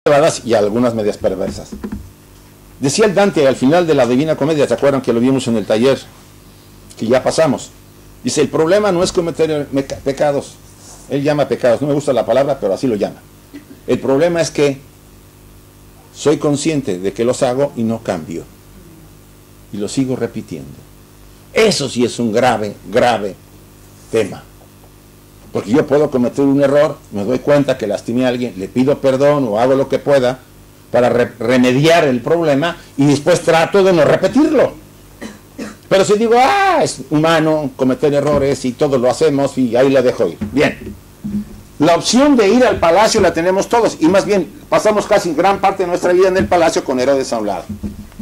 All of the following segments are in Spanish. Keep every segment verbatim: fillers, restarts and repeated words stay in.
y algunas medias perversas. Decía el Dante al final de la Divina Comedia, ¿se acuerdan que lo vimos en el taller que ya pasamos? Dice, el problema no es cometer pecados, él llama pecados, no me gusta la palabra, pero así lo llama. El problema es que soy consciente de que los hago y no cambio, y lo sigo repitiendo. Eso sí es un grave, grave tema. Porque yo puedo cometer un error, me doy cuenta que lastimé a alguien, le pido perdón o hago lo que pueda para re remediar el problema y después trato de no repetirlo. Pero si digo, ah, es humano cometer errores y todos lo hacemos y ahí la dejo ir. Bien, la opción de ir al palacio la tenemos todos y más bien pasamos casi gran parte de nuestra vida en el palacio con Herodes a un lado.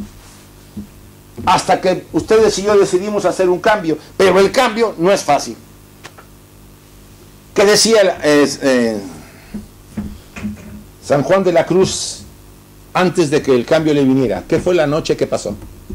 Hasta que ustedes y yo decidimos hacer un cambio, pero el cambio no es fácil. ¿Qué decía eh, eh, San Juan de la Cruz antes de que el cambio le viniera? ¿Qué fue la noche que pasó?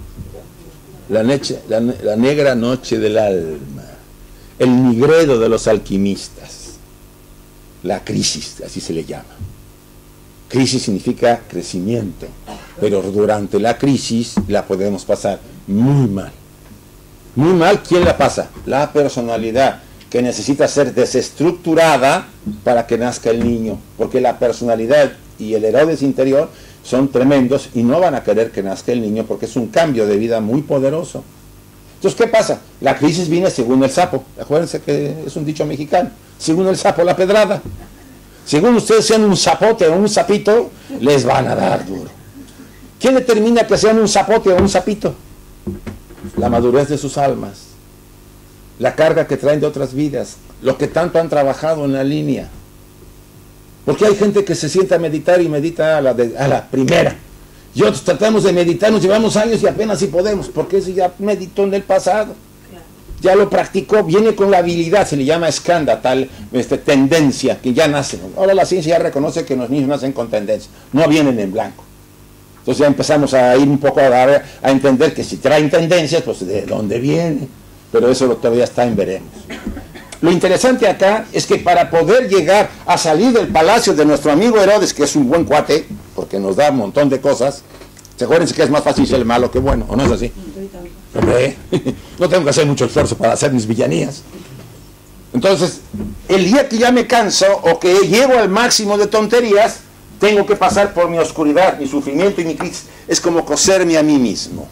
La, neche, la, la negra noche del alma, el nigredo de los alquimistas, la crisis, así se le llama. Crisis significa crecimiento, pero durante la crisis la podemos pasar muy mal. Muy mal, ¿quién la pasa? La personalidad, que necesita ser desestructurada para que nazca el niño, porque la personalidad y el Herodes interior son tremendos y no van a querer que nazca el niño porque es un cambio de vida muy poderoso. Entonces, ¿qué pasa? La crisis viene según el sapo. Acuérdense que es un dicho mexicano. Según el sapo, la pedrada. Según ustedes sean un zapote o un sapito, les van a dar duro. ¿Quién determina que sean un zapote o un sapito? La madurez de sus almas, la carga que traen de otras vidas, lo que tanto han trabajado en la línea. Porque hay gente que se sienta a meditar y medita a la, de, a la primera. Y otros tratamos de meditar, nos llevamos años y apenas si podemos, porque ese ya meditó en el pasado. Claro. Ya lo practicó, viene con la habilidad, se le llama escanda, tal este, tendencia, que ya nace. Ahora la ciencia ya reconoce que los niños nacen con tendencia, no vienen en blanco. Entonces ya empezamos a ir un poco a, a entender que si traen tendencias, pues de dónde viene. Pero eso todavía está en veremos. Lo interesante acá es que para poder llegar a salir del palacio de nuestro amigo Herodes, que es un buen cuate, porque nos da un montón de cosas, ¿se acuerdan que es más fácil ser malo que bueno? ¿O no es así? Hombre, no tengo que hacer mucho esfuerzo para hacer mis villanías. Entonces, el día que ya me canso o que llego al máximo de tonterías, tengo que pasar por mi oscuridad, mi sufrimiento y mi crisis. Es como coserme a mí mismo.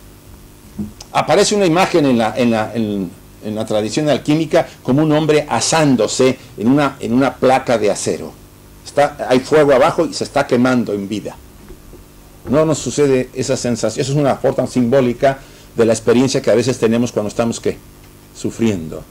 Aparece una imagen en la, en la, en, en la tradición alquímica como un hombre asándose en una, en una placa de acero. Está, hay fuego abajo y se está quemando en vida. No nos sucede esa sensación. Eso es una forma simbólica de la experiencia que a veces tenemos cuando estamos, ¿qué? Sufriendo.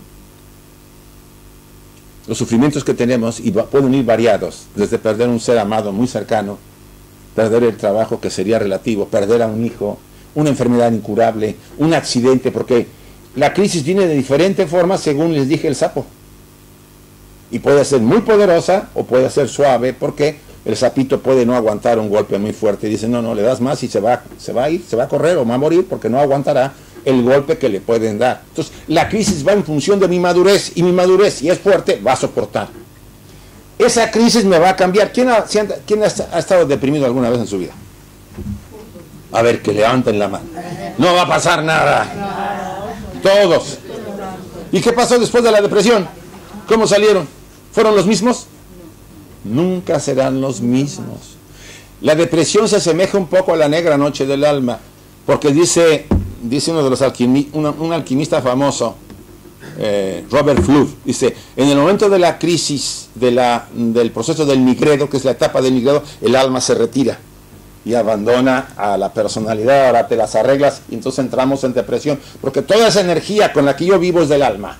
Los sufrimientos que tenemos y pueden ir variados, desde perder un ser amado muy cercano, perder el trabajo que sería relativo, perder a un hijo, una enfermedad incurable, un accidente, porque la crisis viene de diferentes formas según les dije el sapo. Y puede ser muy poderosa o puede ser suave, porque el sapito puede no aguantar un golpe muy fuerte. Y dice, no, no, le das más y se va, se va a ir, se va a correr o va a morir porque no aguantará el golpe que le pueden dar. Entonces, la crisis va en función de mi madurez, y mi madurez, si es fuerte, va a soportar. Esa crisis me va a cambiar. ¿Quién ha, quién ha estado deprimido alguna vez en su vida? A ver, que levanten la mano. No va a pasar nada. Todos. ¿Y qué pasó después de la depresión? ¿Cómo salieron? ¿Fueron los mismos? Nunca serán los mismos. La depresión se asemeja un poco a la negra noche del alma, porque dice, dice uno de los alquimistas, un, un alquimista famoso, eh, Robert Flood, dice, en el momento de la crisis, de la, del proceso del nigredo, que es la etapa del nigredo, el alma se retira y abandona a la personalidad, ahora te las arreglas, y entonces entramos en depresión, porque toda esa energía con la que yo vivo es del alma.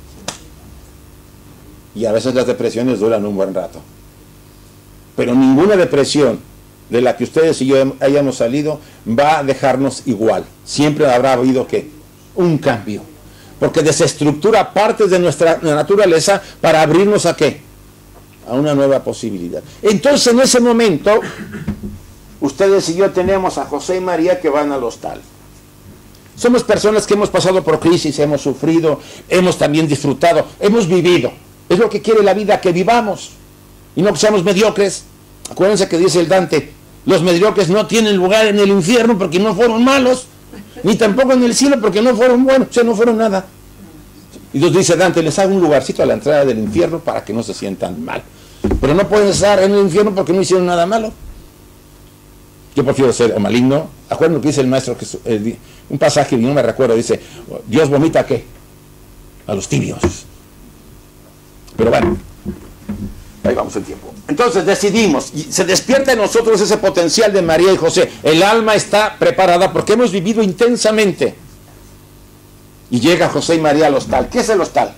Y a veces las depresiones duran un buen rato. Pero ninguna depresión de la que ustedes y yo hayamos salido va a dejarnos igual. Siempre habrá habido ¿qué? Un cambio. Porque desestructura partes de nuestra naturaleza para abrirnos a ¿qué? A una nueva posibilidad. Entonces en ese momento ustedes y yo tenemos a José y María que van al hostal. Somos personas que hemos pasado por crisis, hemos sufrido, hemos también disfrutado, hemos vivido. Es lo que quiere la vida, que vivamos y no que seamos mediocres. Acuérdense que dice el Dante, los mediocres no tienen lugar en el infierno porque no fueron malos, ni tampoco en el cielo porque no fueron buenos, o sea, no fueron nada. Y Dios dice Dante, les hago un lugarcito a la entrada del infierno para que no se sientan mal. Pero no pueden estar en el infierno porque no hicieron nada malo. Yo prefiero ser maligno. Acuérdense lo que dice el maestro Jesús, eh, un pasaje, no me recuerdo, dice, Dios vomita ¿a qué? A los tibios. Pero bueno, ahí vamos el tiempo. Entonces decidimos, y se despierta en nosotros ese potencial de María y José. El alma está preparada porque hemos vivido intensamente. Y llega José y María al hostal. ¿Qué es el hostal?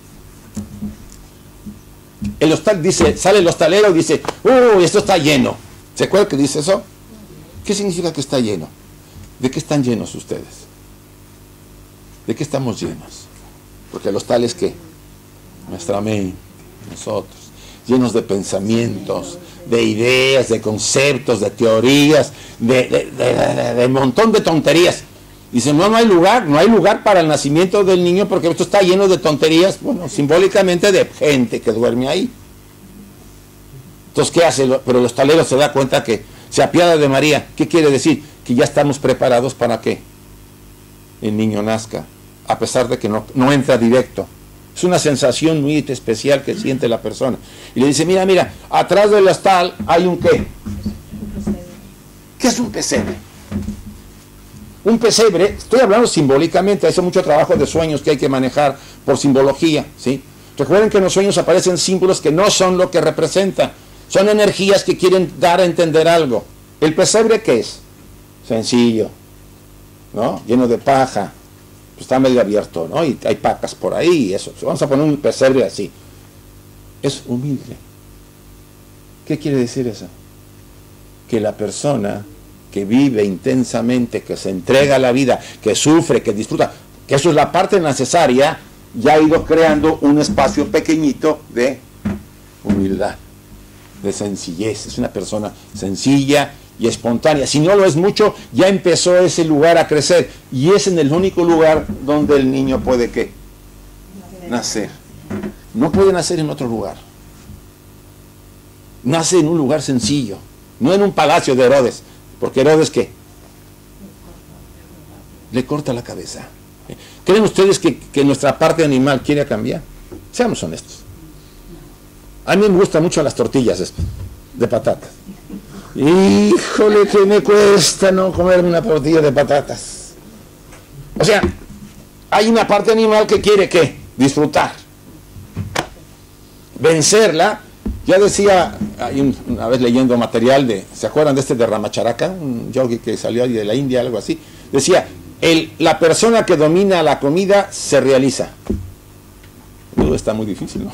El hostal dice, sale el hostalero y dice, uy, esto está lleno. ¿Se acuerdan que dice eso? ¿Qué significa que está lleno? ¿De qué están llenos ustedes? ¿De qué estamos llenos? Porque el hostal es ¿qué? Nuestra mente, nosotros, llenos de pensamientos, de ideas, de conceptos, de teorías, de, de, de, de, de un montón de tonterías. Dice, no, no hay lugar, no hay lugar para el nacimiento del niño porque esto está lleno de tonterías, bueno, simbólicamente de gente que duerme ahí. Entonces, ¿qué hace? Pero el hostalero se da cuenta que se apiada de María. ¿Qué quiere decir? Que ya estamos preparados para que el niño nazca, a pesar de que no, no entra directo. Es una sensación muy especial que siente la persona. Y le dice, mira, mira, atrás del hostal hay un ¿qué? ¿Qué es un pesebre? Un pesebre, estoy hablando simbólicamente, hay mucho trabajo de sueños que hay que manejar por simbología, ¿sí? Recuerden que en los sueños aparecen símbolos que no son lo que representan, son energías que quieren dar a entender algo. ¿El pesebre qué es? Sencillo, ¿no? Lleno de paja, pues está medio abierto, ¿no? Y hay pacas por ahí y eso. Vamos a poner un pesebre así. Es humilde. ¿Qué quiere decir eso? Que la persona que vive intensamente, que se entrega a la vida, que sufre, que disfruta, que eso es la parte necesaria, ya ha ido creando un espacio pequeñito de humildad, de sencillez. Es una persona sencilla y espontánea. Si no lo es mucho, ya empezó ese lugar a crecer. Y es en el único lugar donde el niño puede, ¿qué? Nacer. No puede nacer en otro lugar. Nace en un lugar sencillo, no en un palacio de Herodes. Porque Herodes, ¿qué? Le corta la cabeza. ¿Creen ustedes que, que nuestra parte animal quiere cambiar? Seamos honestos. A mí me gustan mucho las tortillas de patatas. Híjole, que me cuesta no comerme una tortilla de patatas. O sea, hay una parte animal que quiere, ¿qué? Disfrutar. Vencerla. Ya decía, hay un, una vez leyendo material de, ¿se acuerdan de este de Ramacharaka? Un yogi que salió de la India, algo así. Decía, el, la persona que domina la comida se realiza. Uh, está muy difícil, ¿no?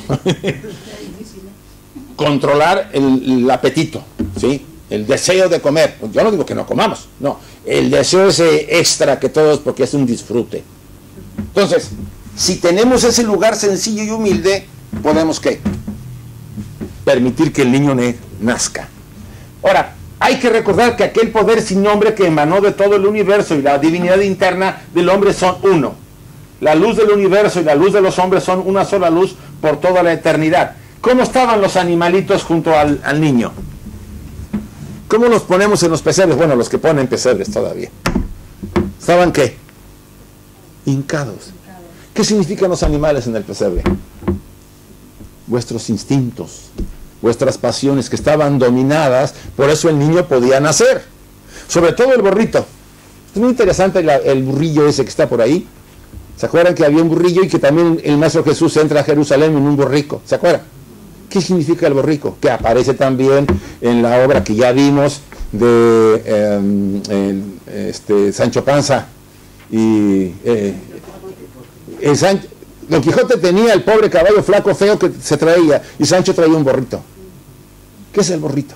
Controlar el, el apetito, ¿sí? El deseo de comer. Yo no digo que no comamos, no. El deseo ese extra que todos, porque es un disfrute. Entonces, si tenemos ese lugar sencillo y humilde, podemos, ¿qué? Permitir que el niño nazca. Ahora, hay que recordar que aquel poder sin nombre que emanó de todo el universo y la divinidad interna del hombre son uno. La luz del universo y la luz de los hombres son una sola luz por toda la eternidad. ¿Cómo estaban los animalitos junto al, al niño? ¿Cómo los ponemos en los pesebres? Bueno, los que ponen pesebres todavía. ¿Estaban qué? Hincados. ¿Qué significan los animales en el pesebre? Vuestros instintos, vuestras pasiones que estaban dominadas, por eso el niño podía nacer. Sobre todo el burrito. Es muy interesante la, el burrillo ese que está por ahí. ¿Se acuerdan que había un burrillo y que también el Maestro Jesús entra a Jerusalén en un borrico? ¿Se acuerdan? ¿Qué significa el borrico? Que aparece también en la obra que ya vimos de eh, el, este, Sancho Panza y eh, el Sancho. Don Quijote tenía el pobre caballo flaco, feo que se traía, y Sancho traía un borrito. ¿Qué es el borrito?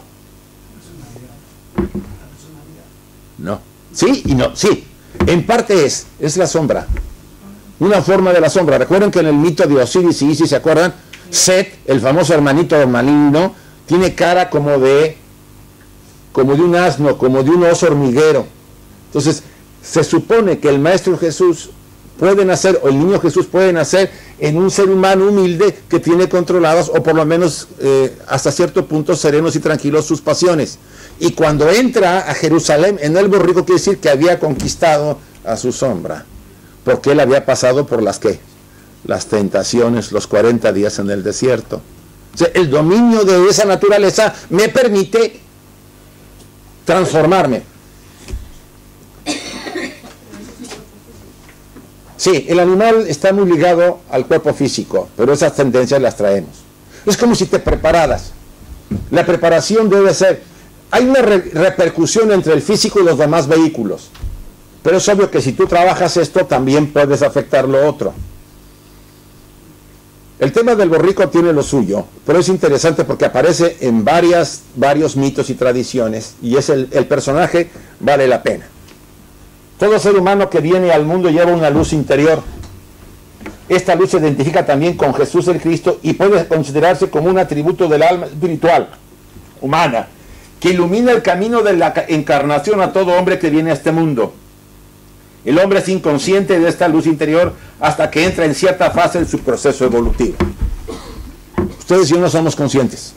No. Sí y no. Sí. En parte es, es la sombra. Una forma de la sombra. Recuerden que en el mito de Osiris y Isis, ¿se acuerdan? Set, el famoso hermanito maligno, tiene cara como de, como de un asno, como de un oso hormiguero. Entonces, se supone que el Maestro Jesús puede nacer, o el niño Jesús puede nacer en un ser humano humilde que tiene controlados, o por lo menos eh, hasta cierto punto serenos y tranquilos sus pasiones. Y cuando entra a Jerusalén en el borrico, quiere decir que había conquistado a su sombra, porque él había pasado por las ¿qué? Las tentaciones, los cuarenta días en el desierto. O sea, el dominio de esa naturaleza me permite transformarme. Sí, el animal está muy ligado al cuerpo físico, pero esas tendencias las traemos. Es como si te prepararas. La preparación debe ser... Hay una re repercusión entre el físico y los demás vehículos. Pero es obvio que si tú trabajas esto, también puedes afectar lo otro. El tema del borrico tiene lo suyo, pero es interesante porque aparece en varias, varios mitos y tradiciones, y es el, el personaje vale la pena. Todo ser humano que viene al mundo lleva una luz interior. Esta luz se identifica también con Jesús el Cristo y puede considerarse como un atributo del alma espiritual, humana, que ilumina el camino de la encarnación a todo hombre que viene a este mundo. El hombre es inconsciente de esta luz interior hasta que entra en cierta fase de su proceso evolutivo. Ustedes y yo no somos conscientes.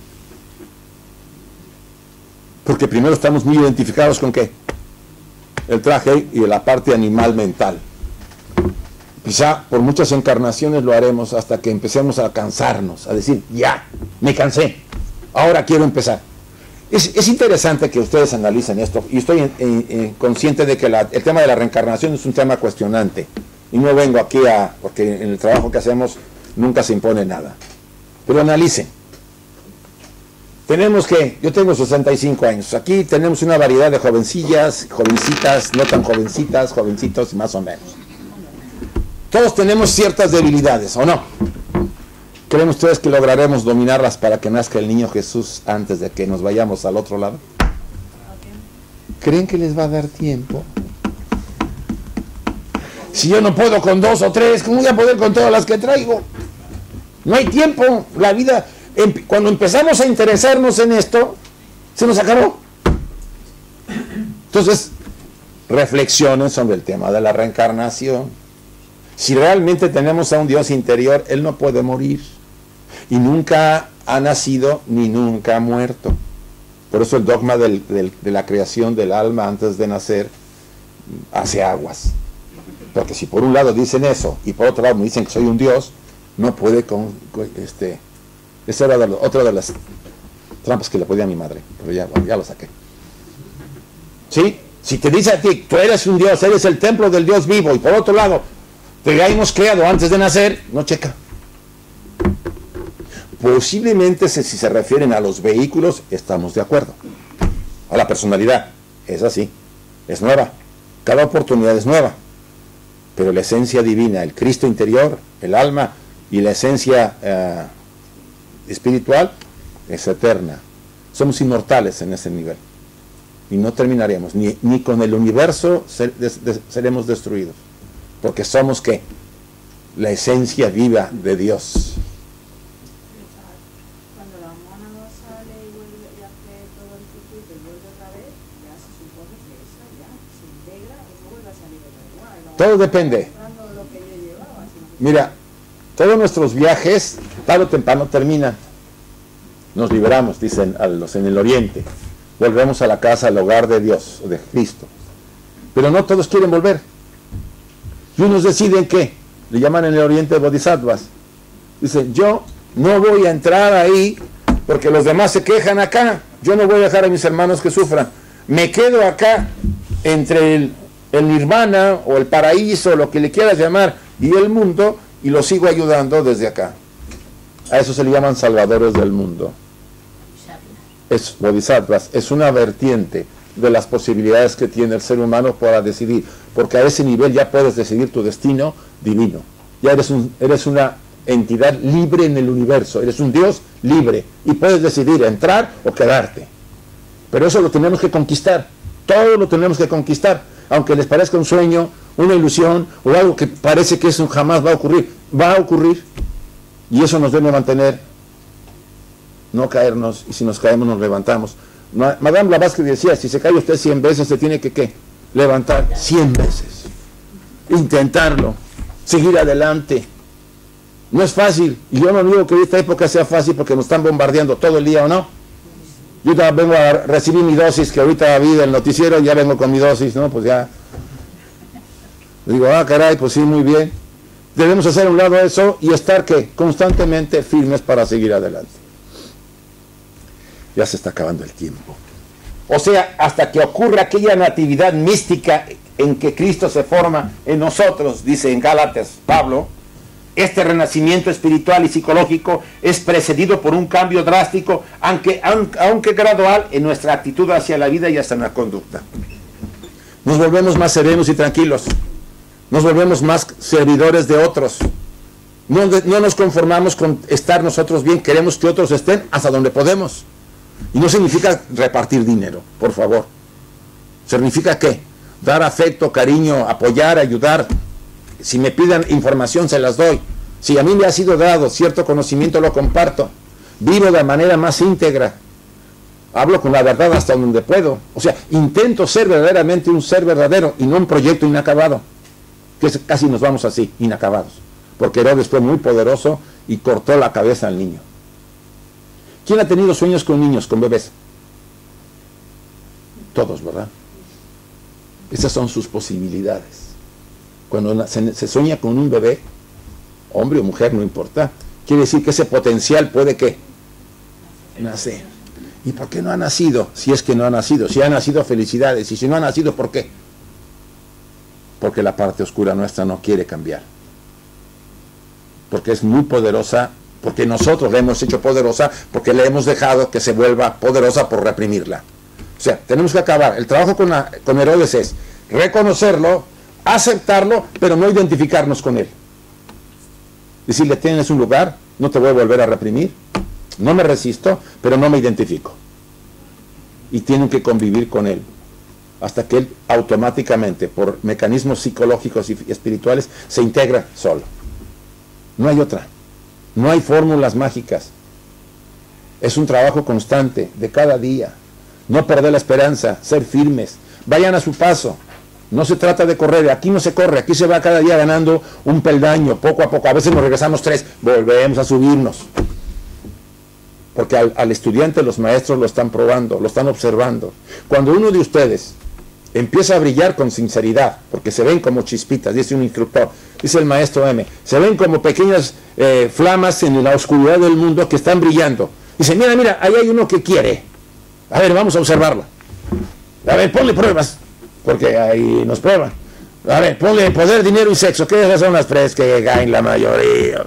Porque primero estamos muy identificados con ¿qué? El traje y la parte animal mental. Quizá por muchas encarnaciones lo haremos hasta que empecemos a cansarnos, a decir, ya, me cansé, ahora quiero empezar. Es, es interesante que ustedes analicen esto, y estoy en, en, en consciente de que la, el tema de la reencarnación es un tema cuestionante, y no vengo aquí a, porque en el trabajo que hacemos nunca se impone nada, pero analicen. Tenemos que, yo tengo sesenta y cinco años, aquí tenemos una variedad de jovencillas, jovencitas, no tan jovencitas, jovencitos y más o menos. Todos tenemos ciertas debilidades, ¿o no? ¿Creen ustedes que lograremos dominarlas para que nazca el niño Jesús antes de que nos vayamos al otro lado? ¿Creen que les va a dar tiempo? Si yo no puedo con dos o tres, ¿cómo voy a poder con todas las que traigo? No hay tiempo. La vida, cuando empezamos a interesarnos en esto, se nos acabó. Entonces, reflexionen sobre el tema de la reencarnación. Si realmente tenemos a un Dios interior, Él no puede morir. Y nunca ha nacido ni nunca ha muerto. Por eso el dogma del, del, de la creación del alma antes de nacer hace aguas. Porque si por un lado dicen eso y por otro lado me dicen que soy un Dios, no puede con... con este, esa era de, otra de las trampas que le podía a mi madre, pero ya, ya lo saqué. ¿Sí? Si te dice a ti, tú eres un Dios, eres el templo del Dios vivo, y por otro lado, te hayamos creado antes de nacer, no checa. Posiblemente si se refieren a los vehículos, estamos de acuerdo. A la personalidad, es así, es nueva. Cada oportunidad es nueva. Pero la esencia divina, el Cristo interior, el alma y la esencia eh, espiritual es eterna. Somos inmortales en ese nivel. Y no terminaremos, ni, ni con el universo ser, des, des, seremos destruidos. Porque somos, ¿qué? La esencia viva de Dios. Cuando la mona no sale y vuelve y hace todo el circuito y vuelve otra vez, ya se supone que esa ya se integra y no vuelve a salir de igual. Todo depende. Mira, todos nuestros viajes, tarde o temprano, terminan. Nos liberamos, dicen a los en el Oriente. Volvemos a la casa, al hogar de Dios, de Cristo. Pero no todos quieren volver. Y unos deciden que, le llaman en el Oriente bodhisattvas. Dicen, yo no voy a entrar ahí porque los demás se quejan acá. Yo no voy a dejar a mis hermanos que sufran. Me quedo acá entre el, el nirvana o el paraíso, lo que le quieras llamar, y el mundo, y lo sigo ayudando desde acá. A eso se le llaman salvadores del mundo. Es bodhisattvas, es una vertiente de las posibilidades que tiene el ser humano para decidir, porque a ese nivel ya puedes decidir tu destino divino. Ya eres, un, eres una entidad libre en el universo, eres un Dios libre, y puedes decidir entrar o quedarte. Pero eso lo tenemos que conquistar, todo lo tenemos que conquistar, aunque les parezca un sueño, una ilusión, o algo que parece que eso jamás va a ocurrir, va a ocurrir, y eso nos debe mantener, no caernos, y si nos caemos nos levantamos. Madame Blavatsky decía, si se cae usted cien veces, se tiene que ¿qué? Levantar cien veces, intentarlo, seguir adelante. No es fácil, y yo no digo que esta época sea fácil porque nos están bombardeando todo el día, ¿o no? Yo ya vengo a recibir mi dosis, que ahorita vi el noticiero, ya vengo con mi dosis, ¿no? Pues ya. Digo, ah, caray, pues sí, muy bien. Debemos hacer a un lado eso y estar, ¿qué? Constantemente firmes para seguir adelante. Ya se está acabando el tiempo. O sea, hasta que ocurra aquella natividad mística en que Cristo se forma en nosotros, dice en Gálatas Pablo, este renacimiento espiritual y psicológico es precedido por un cambio drástico, aunque, aunque gradual, en nuestra actitud hacia la vida y hacia la conducta. Nos volvemos más serenos y tranquilos. Nos volvemos más servidores de otros. No, no nos conformamos con estar nosotros bien, queremos que otros estén hasta donde podemos. Y no significa repartir dinero, por favor. ¿Significa qué? Dar afecto, cariño, apoyar, ayudar. Si me piden información, se las doy. Si a mí me ha sido dado cierto conocimiento, lo comparto. Vivo de manera más íntegra. Hablo con la verdad hasta donde puedo. O sea, intento ser verdaderamente un ser verdadero y no un proyecto inacabado. Que casi nos vamos así, inacabados. Porque Herodes fue muy poderoso y cortó la cabeza al niño. ¿Quién ha tenido sueños con niños, con bebés? Todos, ¿verdad? Esas son sus posibilidades. Cuando se, se sueña con un bebé, hombre o mujer, no importa, quiere decir que ese potencial puede, ¿qué? Nacer. ¿Y por qué no ha nacido? Si es que no ha nacido. Si ha nacido, felicidades. Y si no ha nacido, ¿por qué? Porque la parte oscura nuestra no quiere cambiar. Porque es muy poderosa, porque nosotros la hemos hecho poderosa, porque le hemos dejado que se vuelva poderosa por reprimirla. O sea, tenemos que acabar. El trabajo con, la, con Herodes es reconocerlo, aceptarlo, pero no identificarnos con él. Decirle, tienes un lugar, no te voy a volver a reprimir, no me resisto, pero no me identifico. Y tienen que convivir con él, hasta que él automáticamente, por mecanismos psicológicos y espirituales, se integra solo. No hay otra. No hay fórmulas mágicas. Es un trabajo constante, de cada día. No perder la esperanza, ser firmes. Vayan a su paso. No se trata de correr, aquí no se corre, aquí se va cada día ganando un peldaño, poco a poco. A veces nos regresamos tres, volvemos a subirnos. Porque al, al estudiante los maestros lo están probando, lo están observando. Cuando uno de ustedes empieza a brillar con sinceridad, porque se ven como chispitas, dice un instructor, dice el maestro M, se ven como pequeñas eh, flamas en la oscuridad del mundo que están brillando. Dice, mira, mira, ahí hay uno que quiere. A ver, vamos a observarlo. A ver, ponle pruebas. Porque ahí nos prueban. A ver, ponle poder, dinero y sexo. ¿Qué son las tres que caen la mayoría?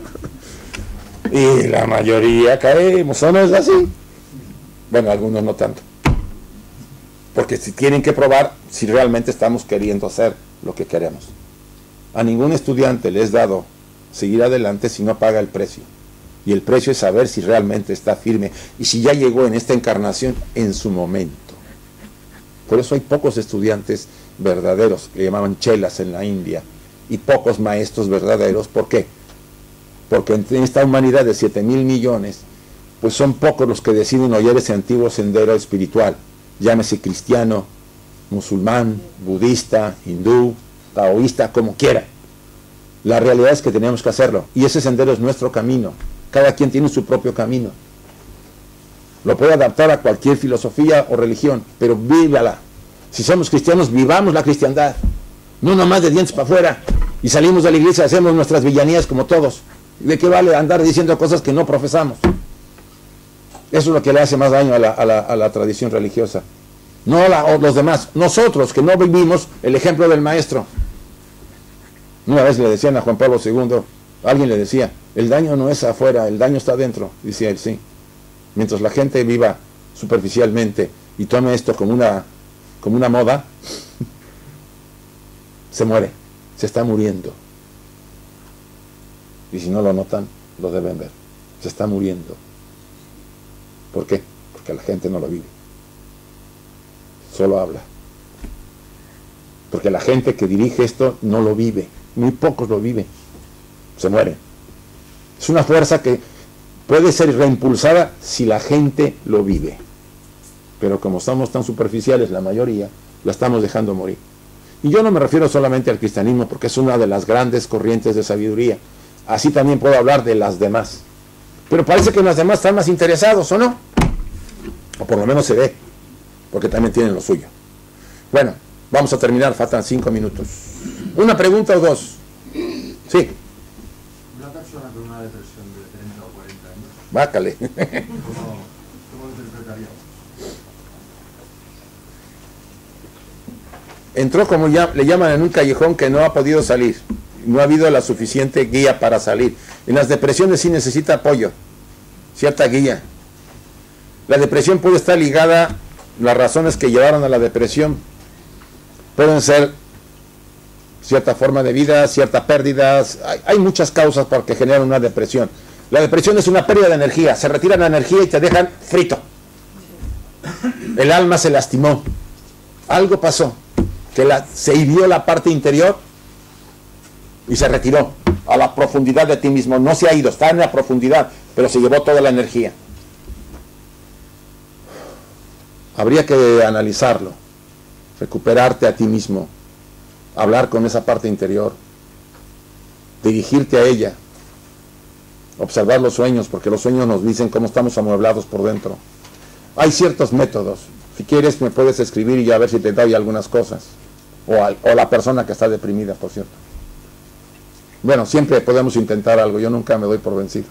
Y la mayoría caemos, ¿o no es así? Bueno, algunos no tanto. Porque si tienen que probar si realmente estamos queriendo hacer lo que queremos. A ningún estudiante le es dado seguir adelante si no paga el precio. Y el precio es saber si realmente está firme y si ya llegó en esta encarnación en su momento. Por eso hay pocos estudiantes verdaderos, que llamaban chelas en la India, y pocos maestros verdaderos. ¿Por qué? Porque en esta humanidad de siete mil millones, pues son pocos los que deciden oír ese antiguo sendero espiritual, llámese cristiano, musulmán, budista, hindú, taoísta, como quiera. La realidad es que tenemos que hacerlo, y ese sendero es nuestro camino. Cada quien tiene su propio camino. Lo puede adaptar a cualquier filosofía o religión, pero vívala. Si somos cristianos, vivamos la cristiandad. No nomás de dientes para afuera. Y salimos de la iglesia, hacemos nuestras villanías como todos. ¿De qué vale andar diciendo cosas que no profesamos? Eso es lo que le hace más daño a la, a la, a la tradición religiosa. No la, o los demás. Nosotros, que no vivimos el ejemplo del maestro. Una vez le decían a Juan Pablo segundo, alguien le decía, el daño no es afuera, el daño está adentro. Decía él, sí. Mientras la gente viva superficialmente y tome esto como una, como una moda, se muere, se está muriendo. Y si no lo notan, lo deben ver. Se está muriendo. ¿Por qué? Porque la gente no lo vive. Solo habla. Porque la gente que dirige esto no lo vive. Muy pocos lo viven. Se mueren. Es una fuerza que puede ser reimpulsada si la gente lo vive. Pero como estamos tan superficiales, la mayoría, la estamos dejando morir. Y yo no me refiero solamente al cristianismo, porque es una de las grandes corrientes de sabiduría. Así también puedo hablar de las demás. Pero parece que los demás están más interesados, ¿o no? O por lo menos se ve, porque también tienen lo suyo. Bueno, vamos a terminar, faltan cinco minutos. ¿Una pregunta o dos? Sí. Una persona con una depresión de treinta o cuarenta años, Bácale. ¿cómo, cómo lo interpretaríamos? Entró, como ya, le llaman, en un callejón que no ha podido salir. No ha habido la suficiente guía para salir. En las depresiones sí necesita apoyo, cierta guía. La depresión puede estar ligada, las razones que llevaron a la depresión pueden ser cierta forma de vida, ciertas pérdidas. Hay, hay muchas causas para que generan una depresión. La depresión es una pérdida de energía, se retira la energía y te dejan frito. El alma se lastimó, algo pasó, que la, se hirió la parte interior y se retiró a la profundidad de ti mismo. No se ha ido, está en la profundidad, pero se llevó toda la energía. Habría que analizarlo, recuperarte a ti mismo, hablar con esa parte interior, dirigirte a ella, observar los sueños, porque los sueños nos dicen cómo estamos amueblados por dentro. Hay ciertos métodos. Si quieres me puedes escribir y a ver si te doy algunas cosas. O, al, o la persona que está deprimida, por cierto. Bueno, siempre podemos intentar algo, yo nunca me doy por vencido.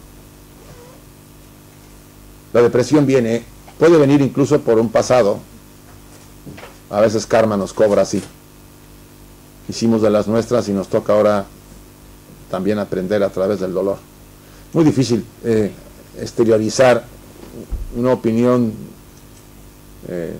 La depresión viene, puede venir incluso por un pasado. A veces karma nos cobra así. Hicimos de las nuestras y nos toca ahora también aprender a través del dolor. Muy difícil eh, exteriorizar una opinión eh,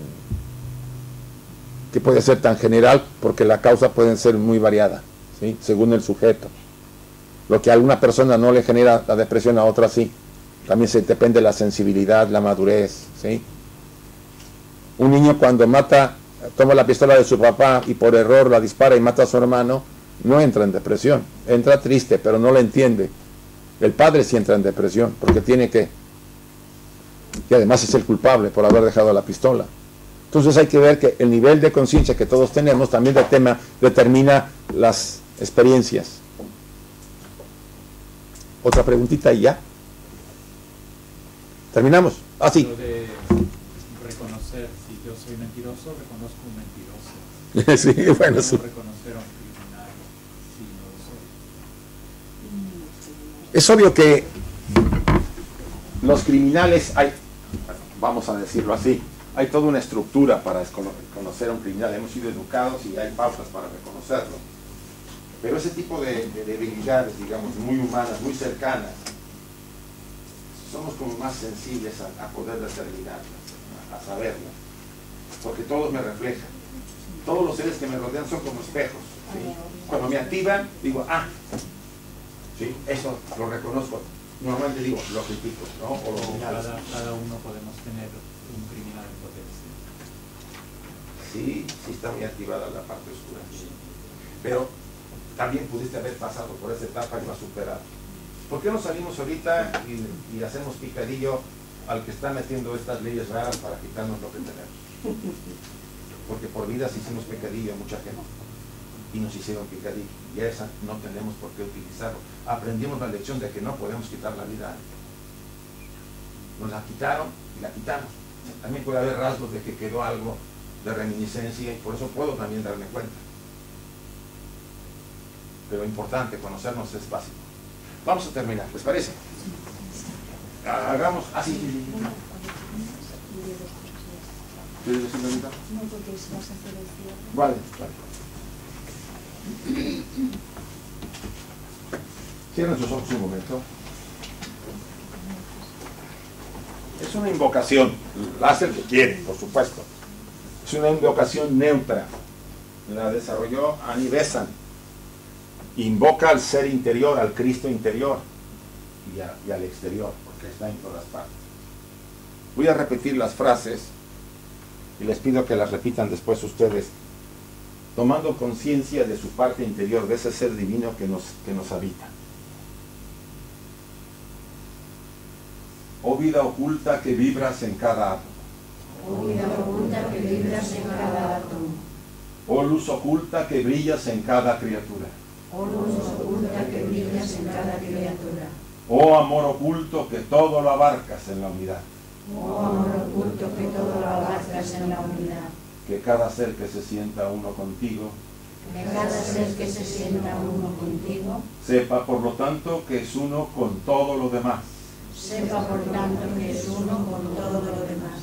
que puede ser tan general, porque la causa puede ser muy variada, ¿sí? Según el sujeto. Lo que a alguna persona no le genera la depresión, a otra sí. También se depende de la sensibilidad, la madurez, ¿sí? Un niño cuando mata, toma la pistola de su papá y por error la dispara y mata a su hermano, no entra en depresión, entra triste, pero no la entiende. El padre sí entra en depresión, porque tiene que, y además es el culpable por haber dejado la pistola. Entonces hay que ver que el nivel de conciencia que todos tenemos también de tema determina las experiencias. Otra preguntita y ya. ¿Terminamos? Ah, sí. Lo de reconocer, si yo soy mentiroso, reconozco un mentiroso. Sí, bueno, ¿Cómo sí. reconocer a un criminal si no lo soy? Es obvio que los criminales, hay, vamos a decirlo así, hay toda una estructura para conocer a un criminal. Hemos sido educados y hay pautas para reconocerlo. Pero ese tipo de, de debilidades, digamos, muy humanas, muy cercanas, somos como más sensibles a, a poder determinarlas, a, a saberlas. Porque todos me reflejan. Todos los seres que me rodean son como espejos, ¿sí? Cuando me activan, digo, ah, sí, eso lo reconozco. Normalmente digo, lo critico, ¿no? O lo señalo. Cada, cada uno podemos tener un criminal en potencia. Sí, sí está muy activada la parte oscura. Pero también pudiste haber pasado por esa etapa y lo has superado. ¿Por qué no salimos ahorita y, y hacemos picadillo al que está metiendo estas leyes raras para quitarnos lo que tenemos? Porque por vidas hicimos picadillo a mucha gente y nos hicieron picadillo, y a esa no tenemos por qué utilizarlo. Aprendimos la lección de que no podemos quitar la vida a alguien. Nos la quitaron y la quitamos. También puede haber rasgos de que quedó algo de reminiscencia, y por eso puedo también darme cuenta. Pero importante, conocernos es básico. Vamos a terminar, ¿les parece? Hagamos así. ¿Quieres decir ahorita? No, porque si vas a hacer el cierre. Vale, vale. Cierren sus ojos un momento. Es una invocación, la hace el que quiere, por supuesto. Es una invocación neutra. La desarrolló Annie Besant. Invoca al ser interior, al Cristo interior y, a, y al exterior, porque está en todas partes. Voy a repetir las frases y les pido que las repitan después ustedes, tomando conciencia de su parte interior, de ese ser divino que nos, que nos habita. Oh vida oculta que vibras en cada átomo. Oh vida oculta que vibras en cada átomo. Oh luz oculta que brillas en cada criatura. Oh luz oculta que brillas en cada criatura. Oh amor oculto que todo lo abarcas en la unidad. Oh amor oculto que todo lo abarcas en la unidad. Que cada ser que se sienta uno contigo, Que cada ser que se sienta uno contigo, sepa por lo tanto que es uno con todo lo demás. sepa por tanto que es uno con todo lo demás.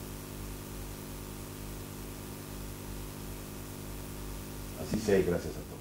Así sea y gracias a todos.